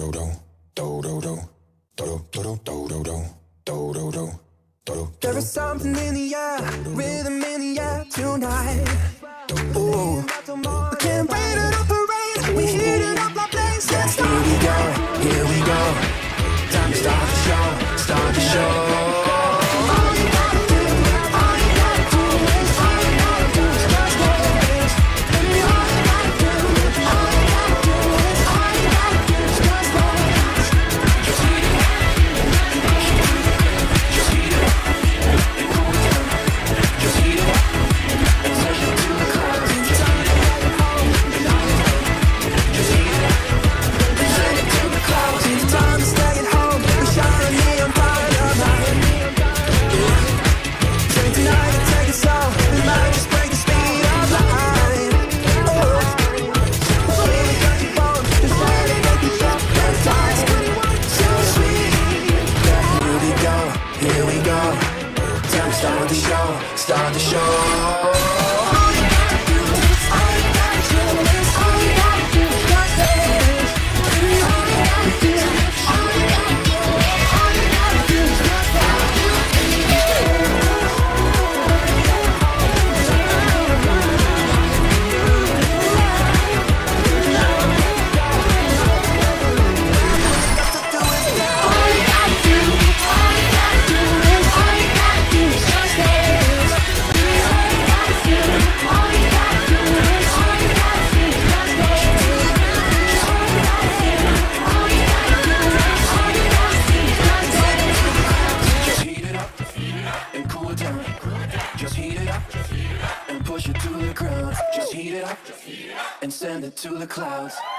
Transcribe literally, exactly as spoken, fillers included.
There is something in the air, rhythm in the air tonight. Ooh, we can't wait it up parade. We heat it up like blaze. Yes, here we go, here we go. Time to start the show, start the show. Start the show, start the show. Push it to the ground, just heat it up and send it to the clouds.